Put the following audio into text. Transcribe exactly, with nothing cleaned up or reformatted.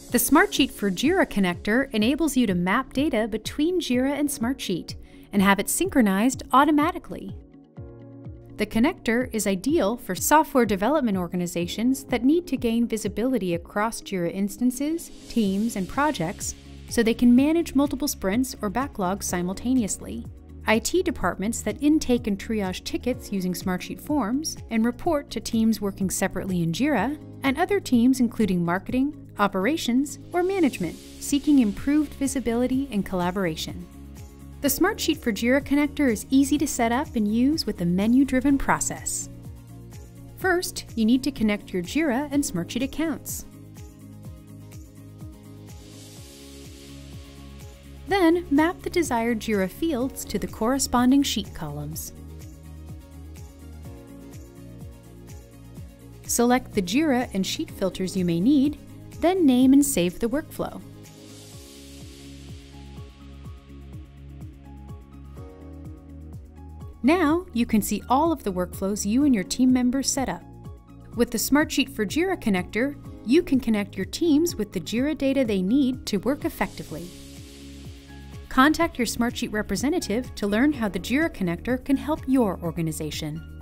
The Smartsheet for Jira connector enables you to map data between Jira and Smartsheet and have it synchronized automatically. The connector is ideal for software development organizations that need to gain visibility across Jira instances, teams, and projects so they can manage multiple sprints or backlogs simultaneously. I T departments that intake and triage tickets using Smartsheet forms and report to teams working separately in Jira, and other teams including marketing, operations, or management seeking improved visibility and collaboration. The Smartsheet for Jira connector is easy to set up and use with a menu-driven process. First, you need to connect your Jira and Smartsheet accounts. Then, map the desired Jira fields to the corresponding sheet columns. Select the Jira and sheet filters you may need, then name and save the workflow. Now, you can see all of the workflows you and your team members set up. With the Smartsheet for Jira connector, you can connect your teams with the Jira data they need to work effectively. Contact your Smartsheet representative to learn how the Jira connector can help your organization.